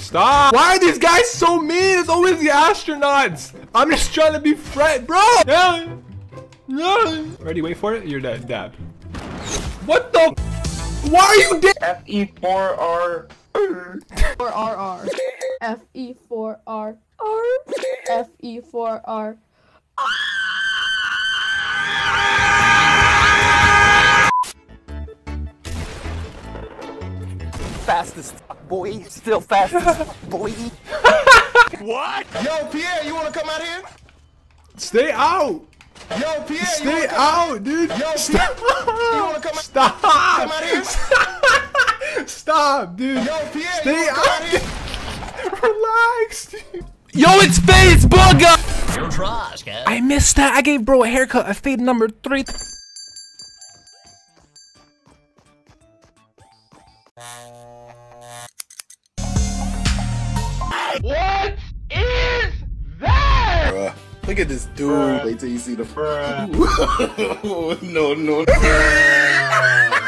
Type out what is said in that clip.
Stop. Why are these guys so mean? It's always the astronauts. I'm just trying to be friend, bro. No. Ready, wait for it. You're dead. Dab. What the? Why are you dead? fe4R. fe4RR. fe4RR. fe4R. Fast as fuck, boy. Still fast as fuck, boy. What? Yo, Pierre, you wanna come out here? Stay out. Yo, Pierre, Stay out, dude. Yo, Stop. Pierre, you wanna come out? Stop. Come out here? Stop, dude. Yo, Pierre, Stay you wanna come out out. here? Relax, dude. Yo, it's Facebook! Your trash, kid. I missed that. I gave bro a haircut. I fade number 3. What is that? Bruh, look at this dude. Wait till you see the. No.